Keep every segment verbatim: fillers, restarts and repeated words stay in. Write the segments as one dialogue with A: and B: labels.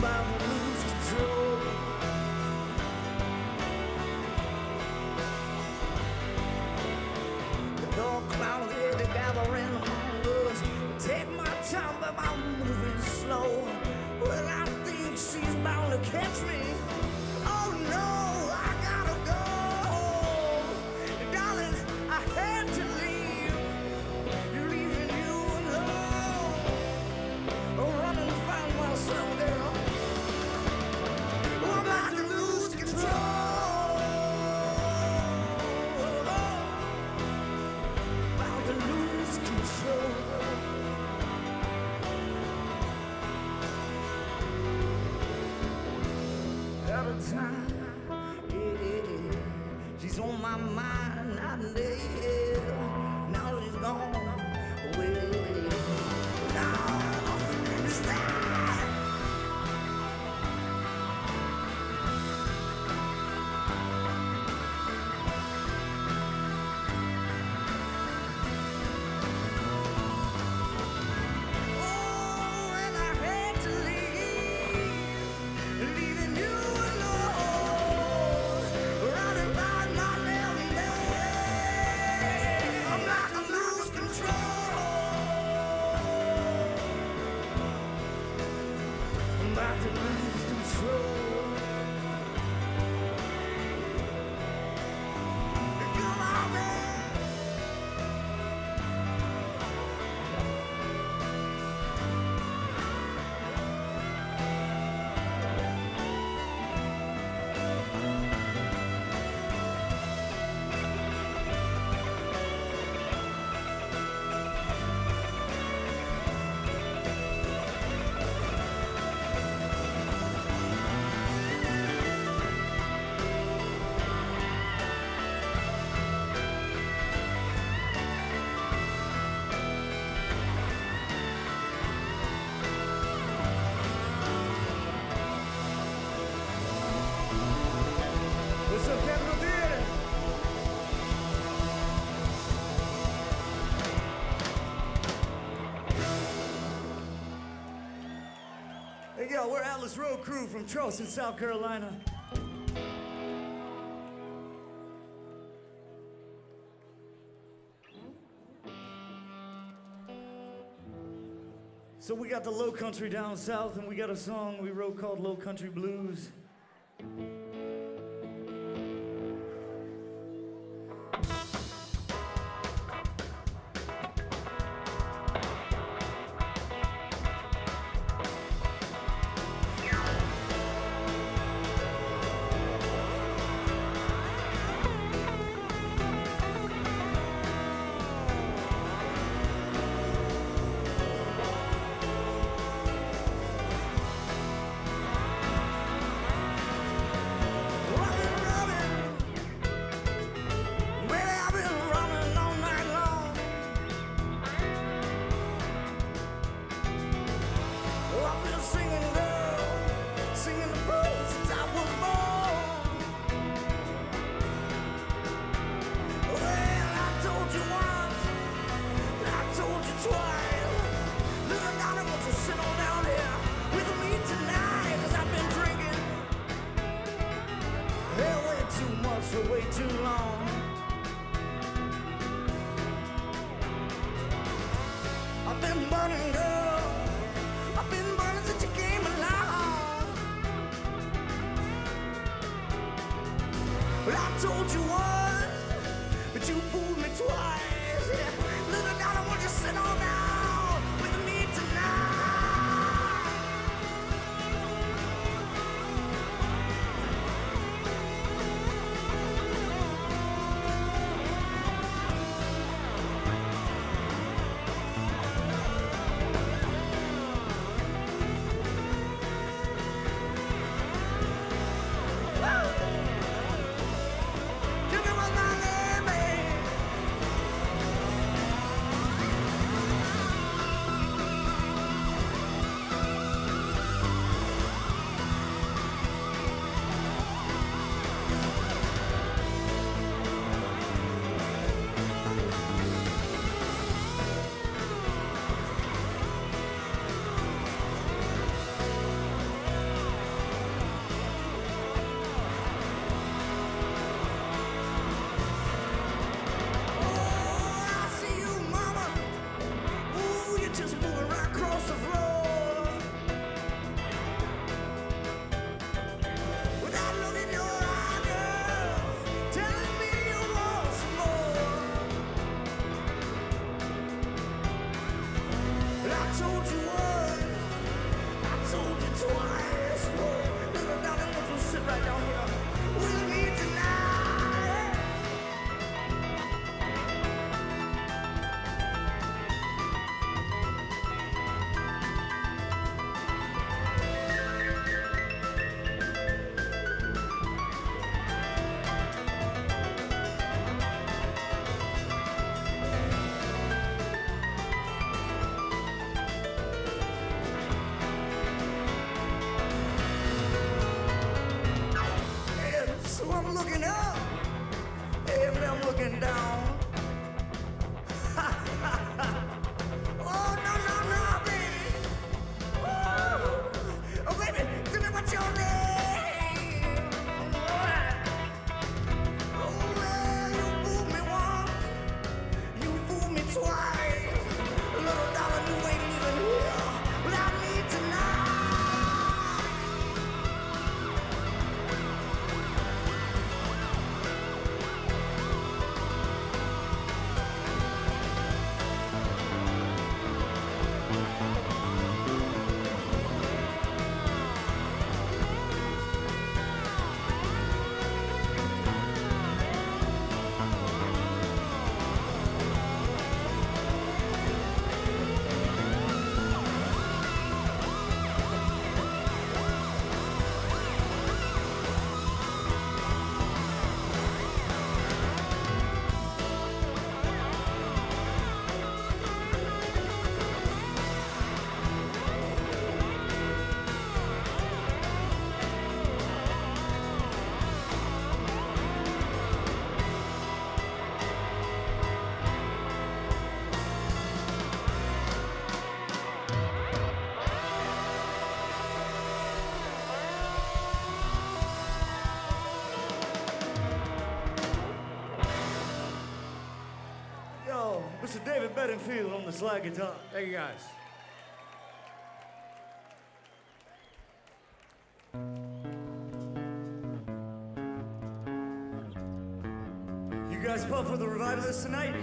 A: about to lose control. The dark clouds here to gathering among us. Take my time, but I'm moving slow. Well, I think she's bound to catch me. Oh no, I gotta go. Darling, I had to leave. Leaving you alone. Oh, running to find myself, girl. I'm about to lose control. About to lose control. At a time, yeah, yeah, yeah. She's on my mind night and day. Yeah. Now she's gone away. Now it's time. Oh, and I had to leave, leaving you alone, running by my every day. I'm about to lose control. I'm about to lose control. Come on, man. What's up, Capital Theater? Hey, yo, we're Atlas Road Crew from Charleston, South Carolina. So we got the low country down south, and we got a song we wrote called Low Country Blues. For way too long. I've been burning, girl. I've been burning since you came along. Well, I told you once, but you fooled me twice. Little daughter, won't you sit on down with me tonight? Give me one, my name, babe. right down here with me tonight. So I'm looking up, and I'm looking down. Oh, no, no, no, baby. Oh, oh, baby, tell me what's your name. Oh, well, you fooled me once, you fooled me twice. Little darling, you ain't even here without me tonight. Yo, Mister David Bedingfield on the slide guitar.
B: Thank you, guys.
A: You guys pumped for the Revivalists tonight?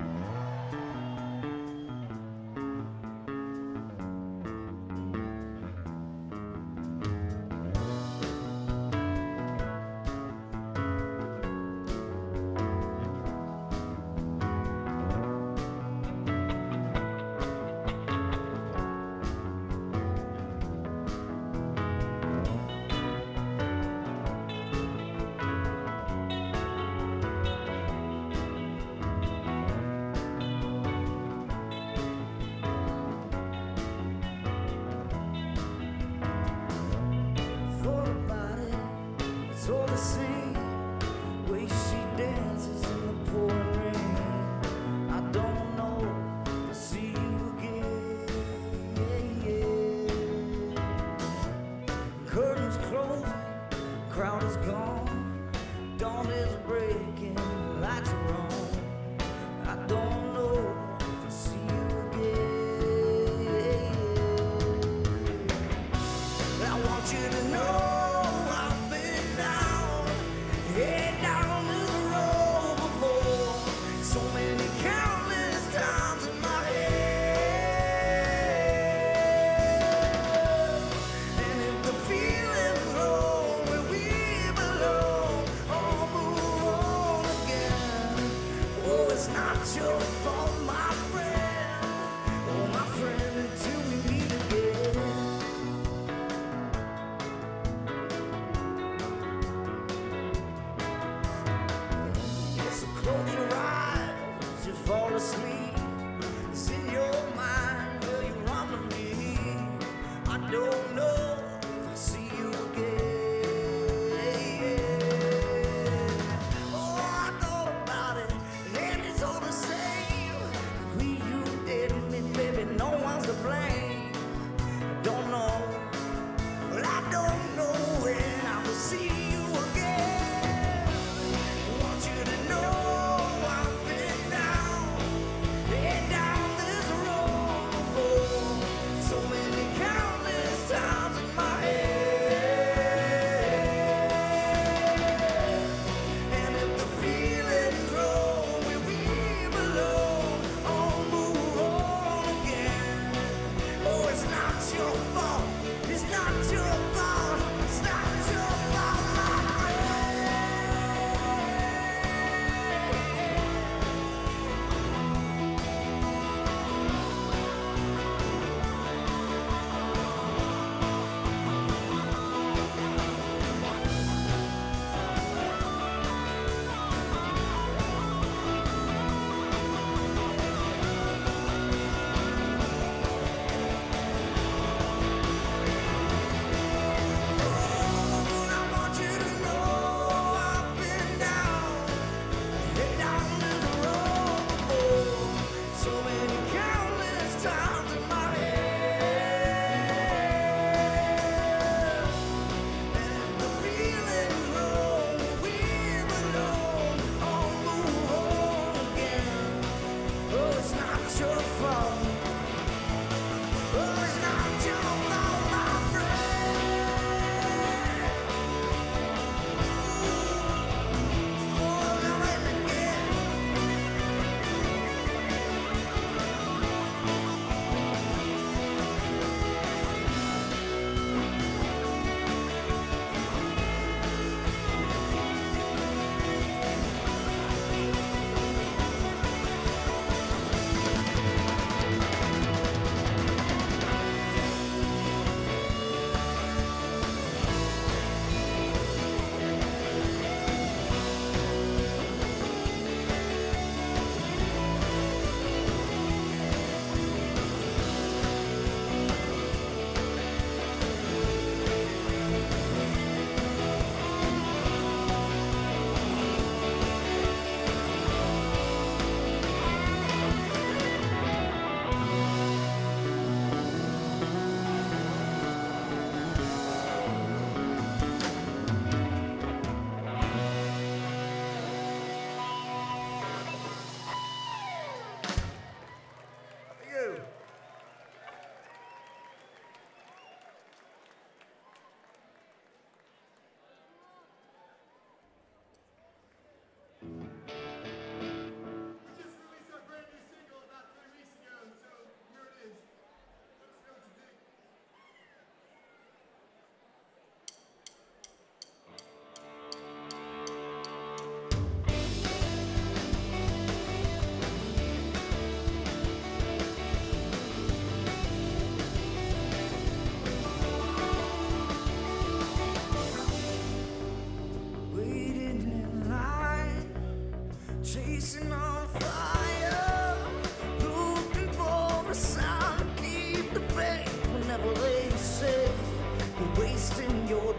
A: Thought about it, it's all the same. Way she dances in the pouring rain. I don't know if I'll see you again. Curtains closing, crowd is gone. Dawn is breaking, lights are on. I don't know if I'll see you again. I want you to know I've been down, head down to the road before. So many countless times in my head. And if the feeling's wrong where we belong, I'll move on again. Oh, it's not your fault, my friend. Oh, my friend, until we meet again. So close your eyes, you fall asleep. It's in your mind, will you run to me? I don't know if I'll see you again. Oh, I thought about it, and it's all the same. We, you didn't, and baby, no one's to blame. I don't know, but I don't know when I will see you again. I want you to know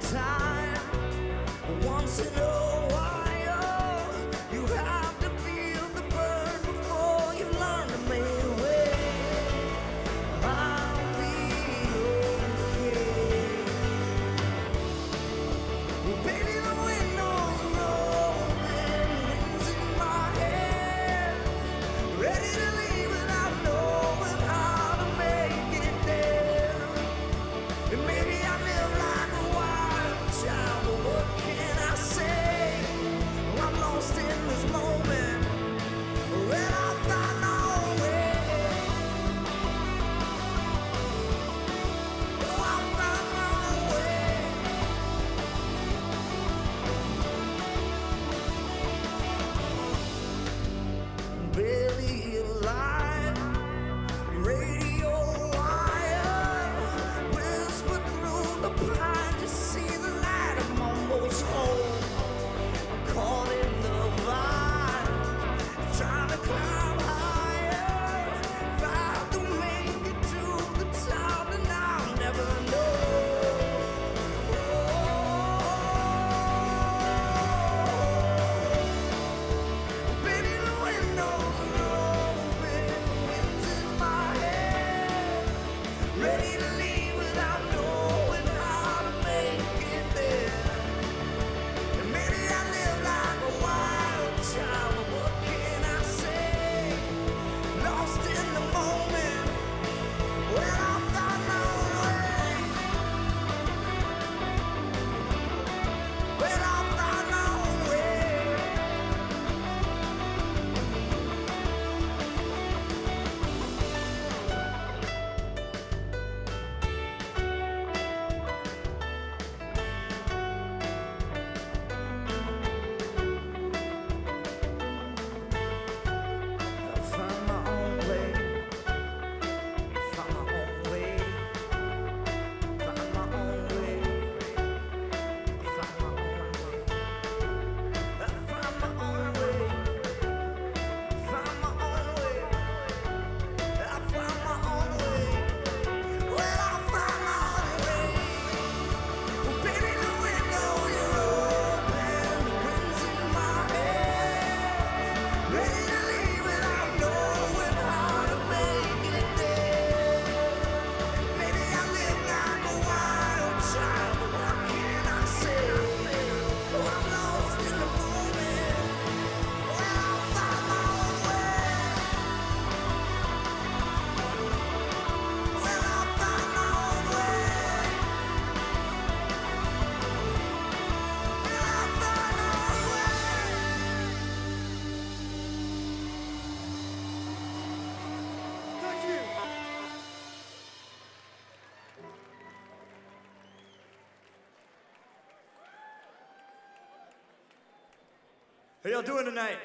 A: time. Once in a while, you have to feel the burn before you learn to make way. I'll be okay. Well, baby, the windows are open, winds in my hair, ready to leave without knowing how to make it there. And maybe I live like a wild child, but what can I say? I'm lost in this moment when I find my own way. Oh, I find my own way. Barely alive, radio wire whisper through the pine to see the light. I'm almost home, caught in the vine, trying to climb higher. If I have to make it to the top, then I'll never know. Baby, the windows are open, winds in my hair, ready to leave without knowing how to make it there. And maybe I live like a wild child, but what can I say? Lost in the moment when I find my own way. When I find my own way. I find my own way. Find my own way. Find my own way. Find my own way. I find my own way. Find my own way. I find my own way. Well, I find my own way. Well, baby, the window you're open, the winds in my hair, ready to leave without knowing how to make it there. Maybe I live like a wild child, but what can I say? Oh, I'm lost in the moment. Well, I'll find my own way. Well, I'll find my own way. Well, I'll find my own way. Thank you. How y'all doing tonight?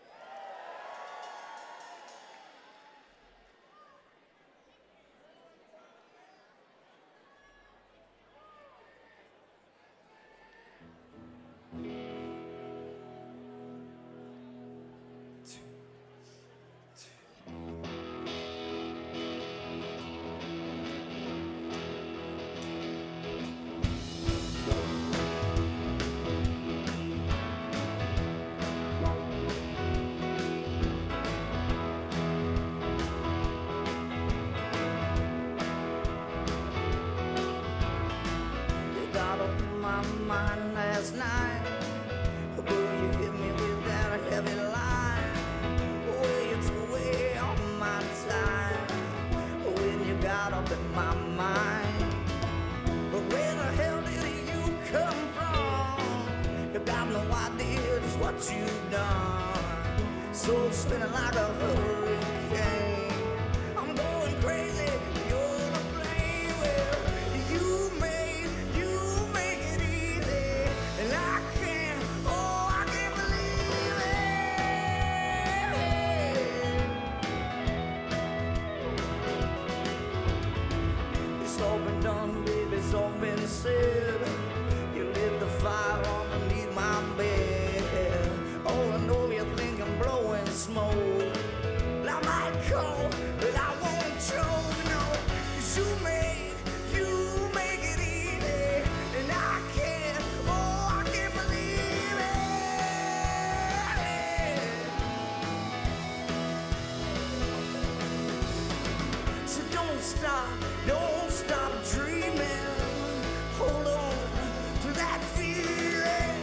A: You got up in my mind last night. Boy, you hit me with that heavy line. Boy, you took away all my time. When you got up in my mind. But where the hell did you come from? You got no idea just what you've done. So spinning like a hurricane. I'm going crazy. You're the blame. Well, you made, you make it easy, and I can't, oh, I can't believe it. It's all been done, baby, it's all been said. You lit the fire underneath my bed. Oh, I know you think I'm blowing smoke. I might call stop, don't stop dreaming. Hold on to that feeling.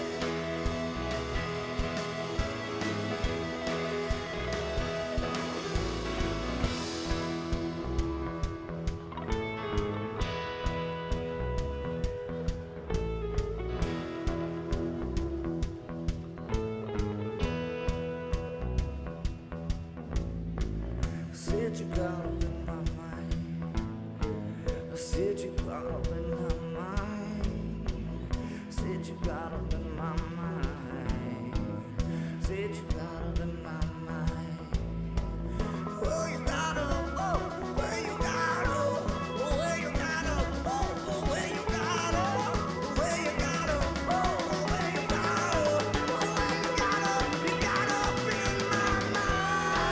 A: Said you got up in my mind. I said you got up in my mind. Said you got up in my mind. Said you got up in my mind. Where you got up? Oh, where you got up? Oh, where you got up? Oh, oh, where you got up? Where you got up? Oh, where you got up? Oh, where you got up? You got up in my mind.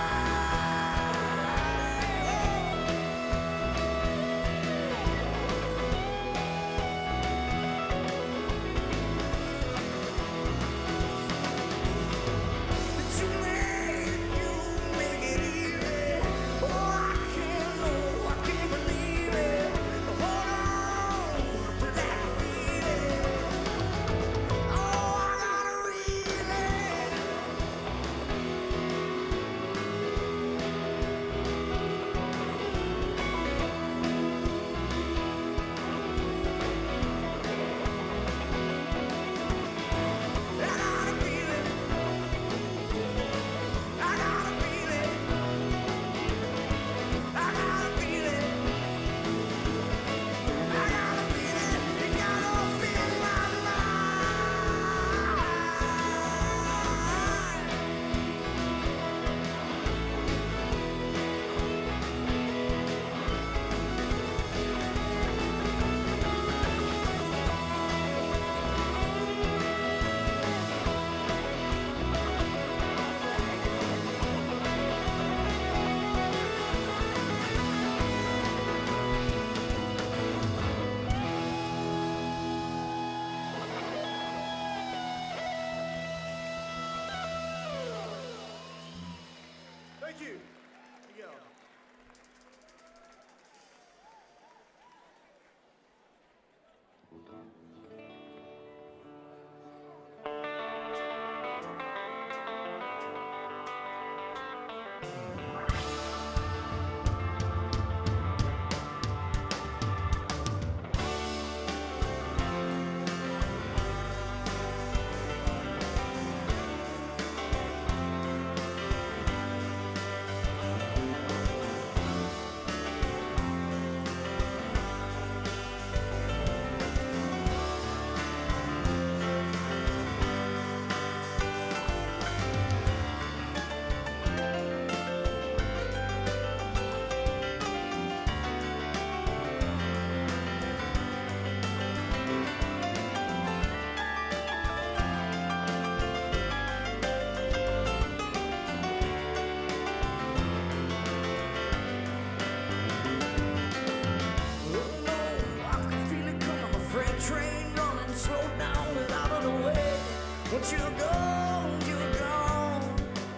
A: Thank you. Thank you. Once you're gone, you're gone.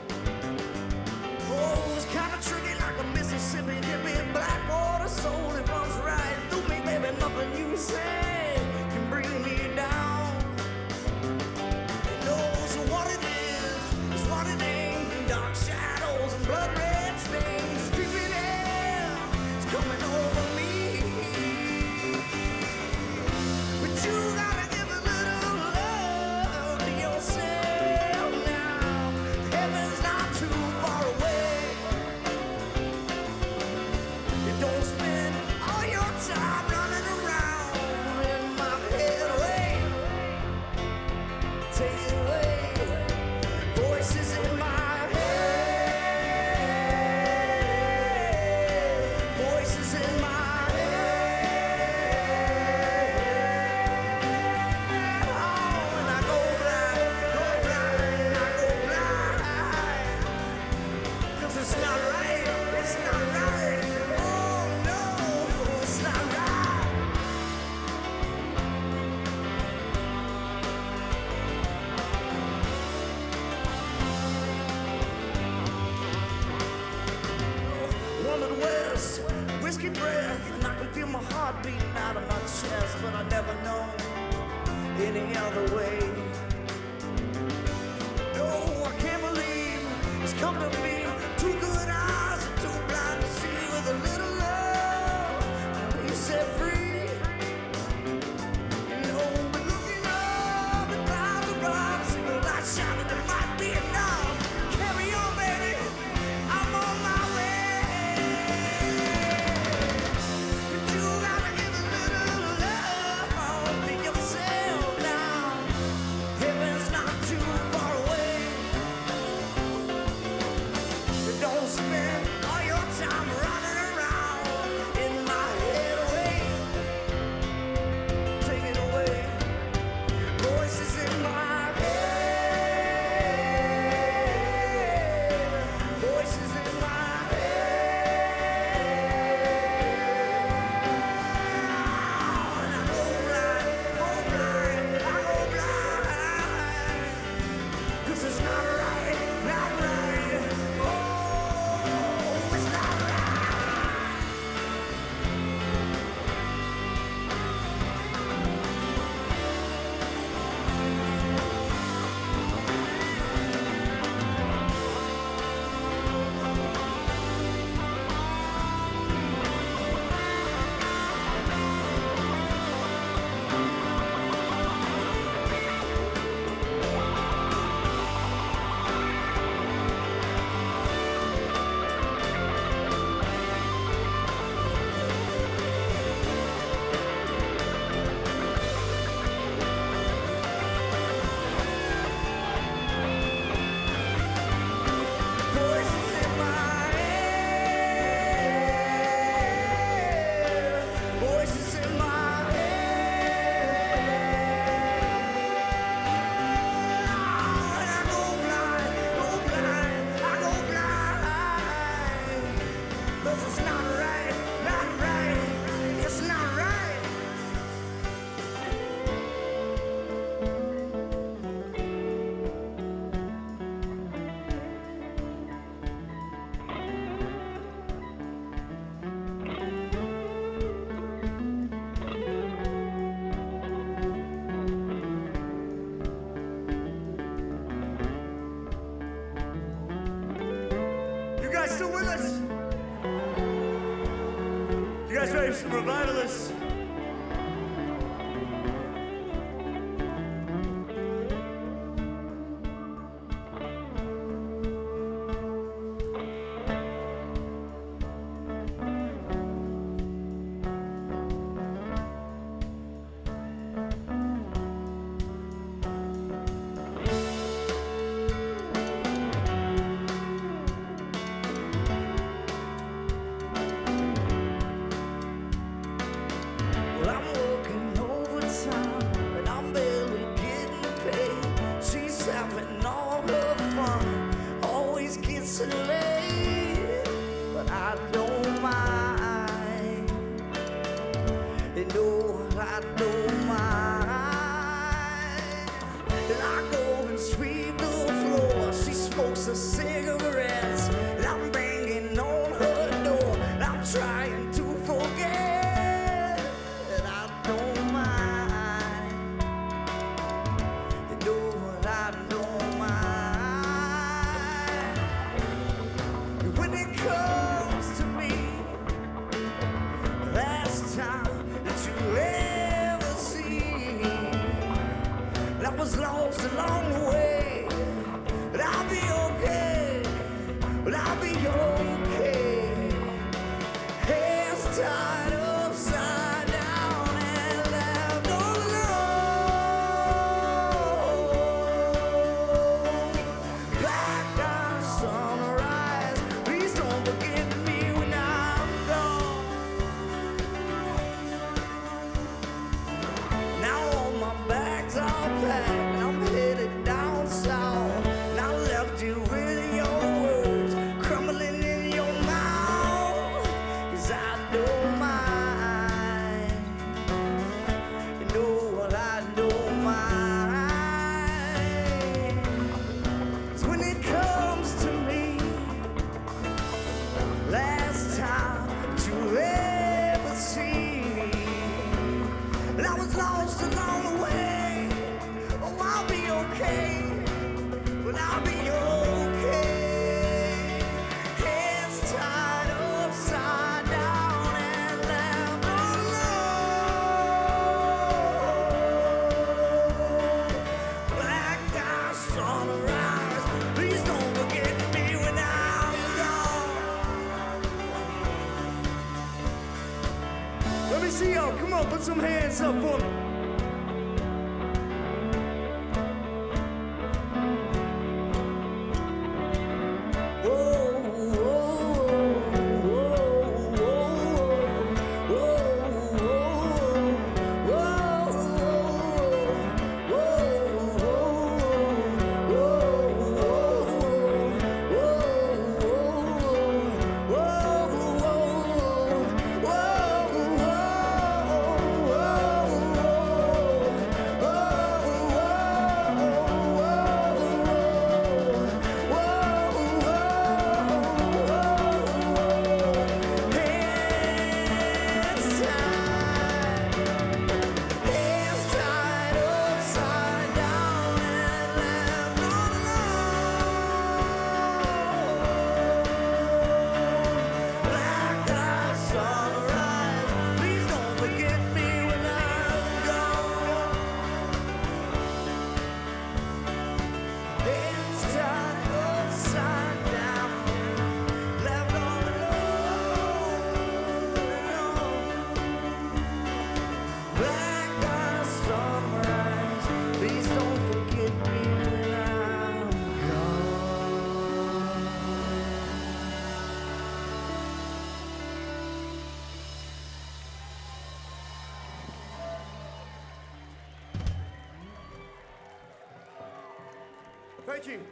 A: Oh, it's kind of tricky like a Mississippi hippie. Black water soul, it runs right through me, baby. Nothing you say can bring me down. It knows what it is, it's what it ain't. Dark shadows and blood red stains. Creeping air, it's coming over me. But you gotta give a little love to yourself now. Heaven's not too far away. You don't spend all your time running around in my head away. Take it away. Voices in my head. Voices in my head. Oh, and I go blind, go blind, I go blind. 'Cause it's not right, it's not right. Oh no, it's not right. risky breath, and I can feel my heart beating out of my chest, but I never know any other way. No, I can't believe it's come to me. Two good eyes and too blind to see. With a little love, I'll be set free. You know, but looking up, the clouds are bright, single light shining, there might be enough. Carry on, baby, I'm on my way. But you gotta give a little love to yourself now. Heaven's not too far away. Don't spend all your time running around in my head. Away, take it away. Voices in my head, voices in my head. And I go blind, go blind, I go blind, 'cause it's not right, not right. Oh, it's not right. Voices in my head, voices in my head. And I go blind, go blind, I go blind, 'cause it's not right, not right, it's not right. You guys still with us? You guys ready for some revivalists? Well, I'm working overtime and I'm barely getting paid. She's having all her fun, always gets it late, but I don't mind. You know I don't mind. And I go and sweep the floor. She smokes her cigarettes and I'm banging on her door. And I'm trying to forget that I don't mind. You know I don't mind. When it comes to me, last time that you ever see, I was lost along the way. But I'll be okay, but I'll be okay. Hands tied upside down and left all alone. Black down sunrise, please don't forget me when I'm gone. Now all my bags are packed and I'm headed down put some hands up for me. Thank you.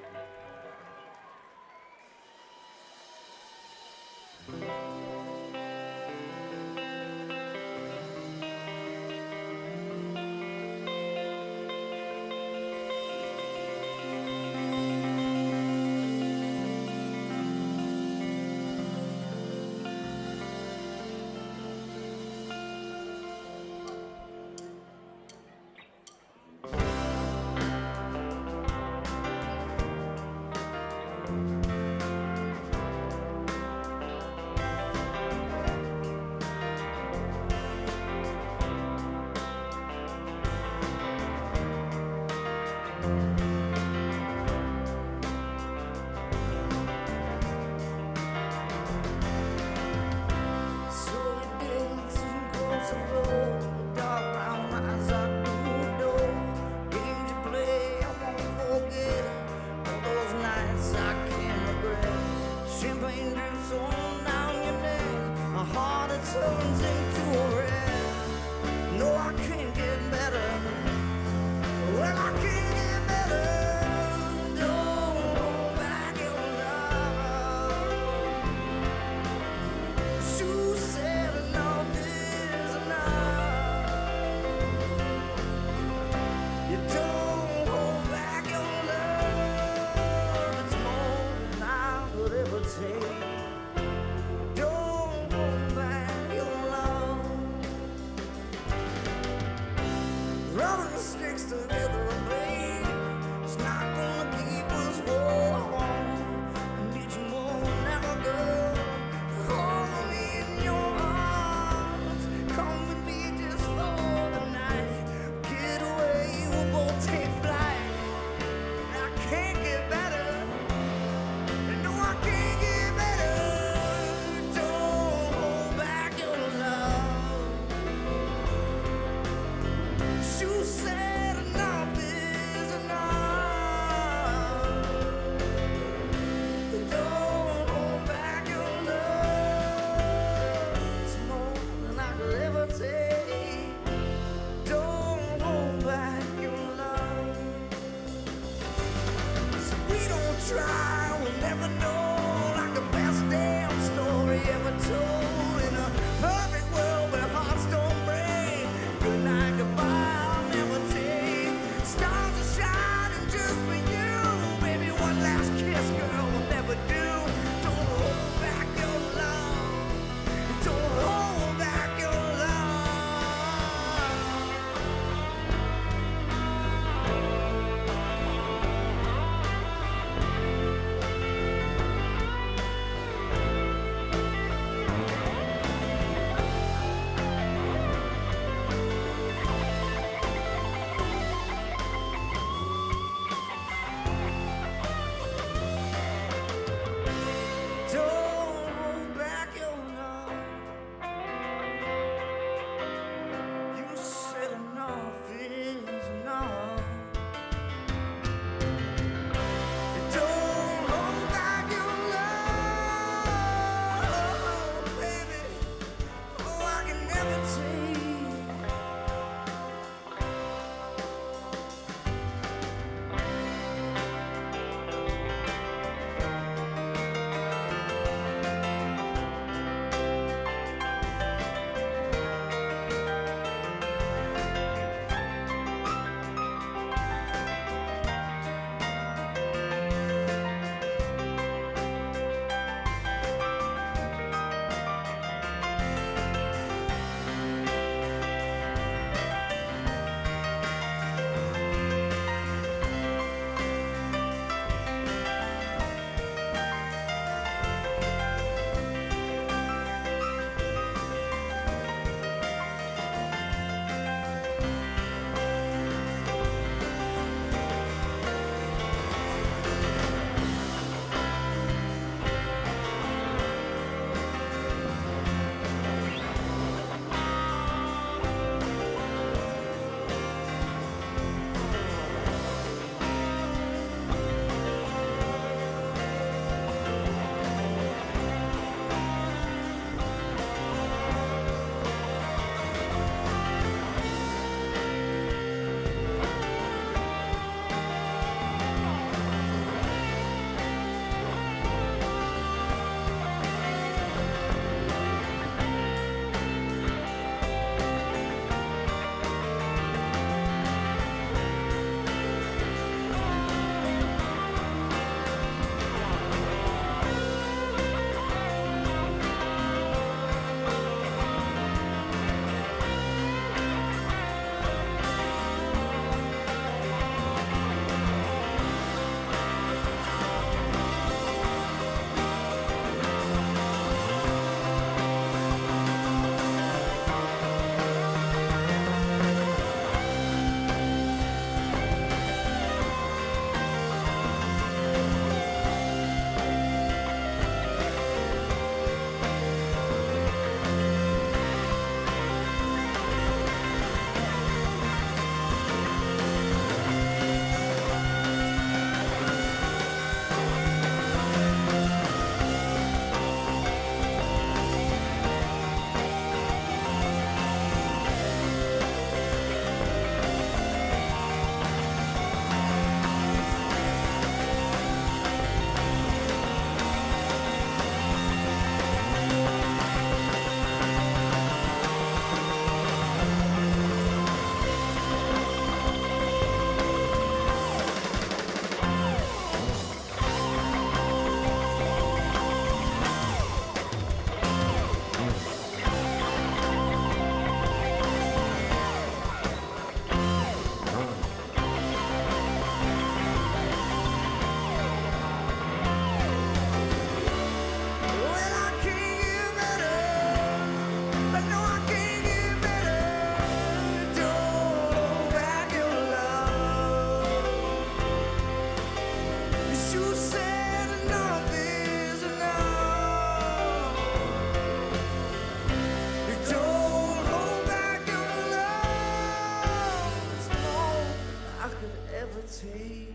A: take.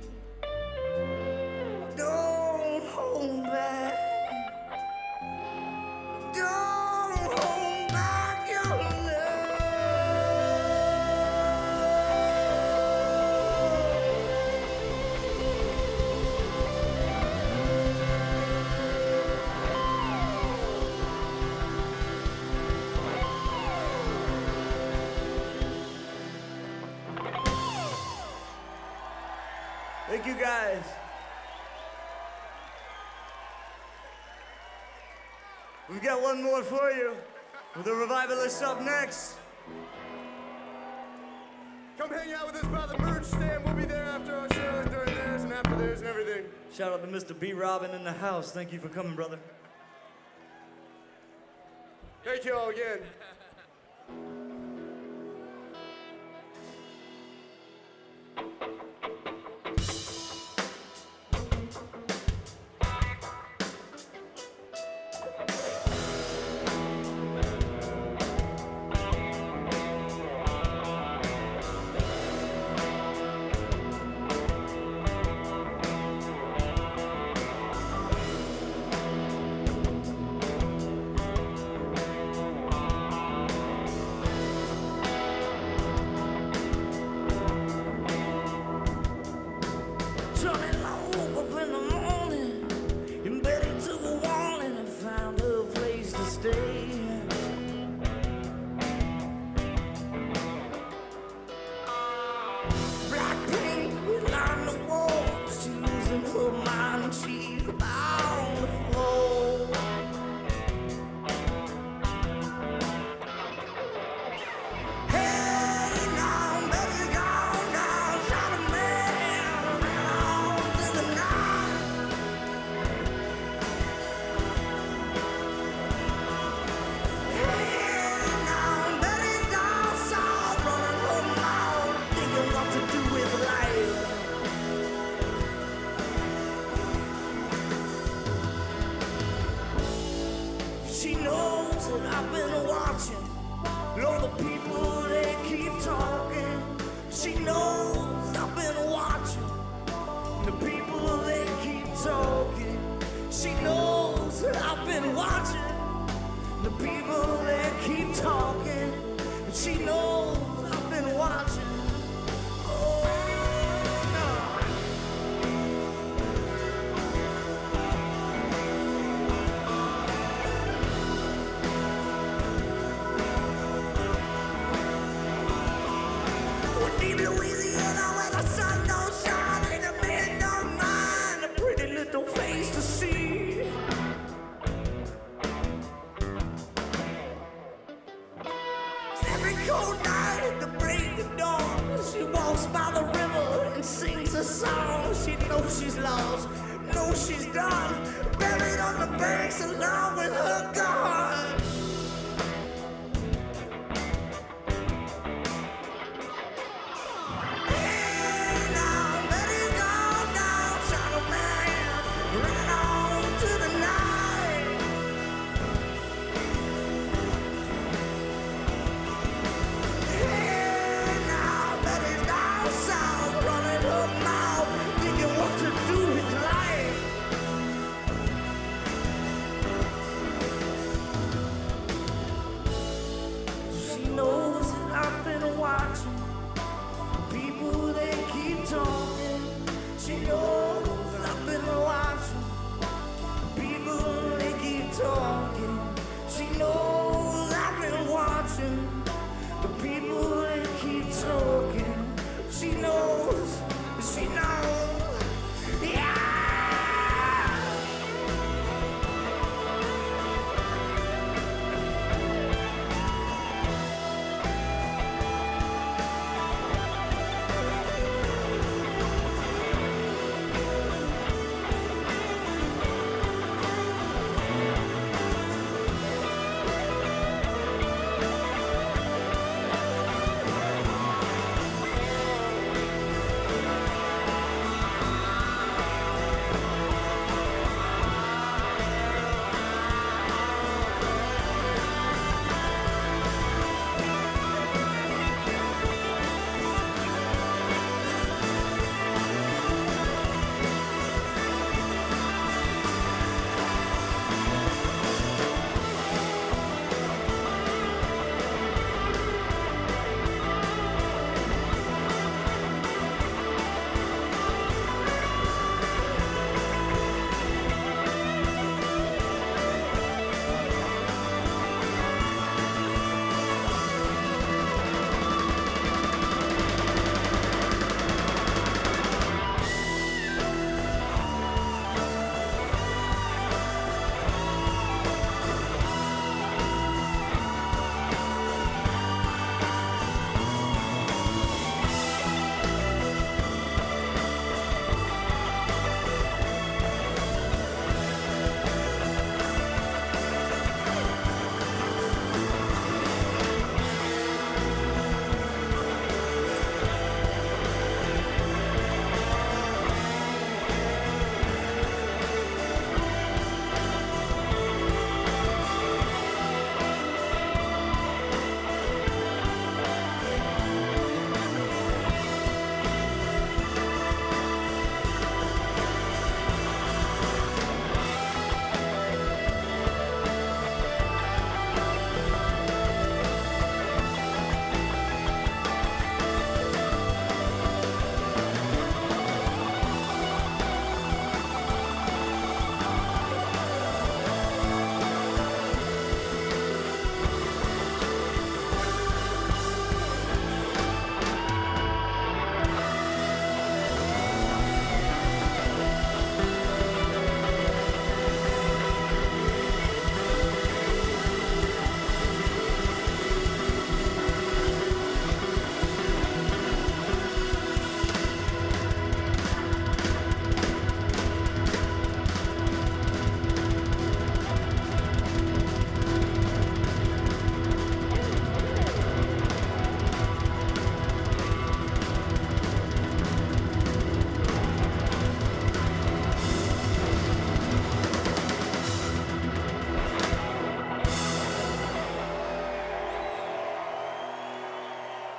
A: Don't hold back. Don't hold back your love. Thank you guys. We've got one more for you with the Revivalists up next.
B: Come hang out with us by the merch stand. We'll be there after our show and during theirs and after theirs and everything.
A: Shout out to Mister B. Robin in the house. Thank you for coming, brother.
B: Thank you all again.
A: Turning low up in the morning, in bed he took a warning and found a place to stay. Black paint line the walls, she losing her mind and she's on the floor. Hey, now, baby, gone now, shot a man, ran on to the night. Hey, now, baby, gone south, running her mouth, thinking what to do with life. She knows that I've been watching. All the people, they keep talking. She knows I've been watching. The people, they keep talking. She knows that I've been watching. The people, they keep talking. And she knows I've been watching. Oh, no. Deep Louisiana where the sun don't shine and the men don't mind a pretty little face to see. Every cold night at the break of dawn, she walks by the river and sings a song. She knows she's lost, knows she's done, buried on the banks along with her God. Hey, now, Betty's gone down, shot a man, ran on to the night. Hey, now, Betty's down south, running her mouth, thinking what to do with life.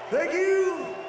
A: Thank you.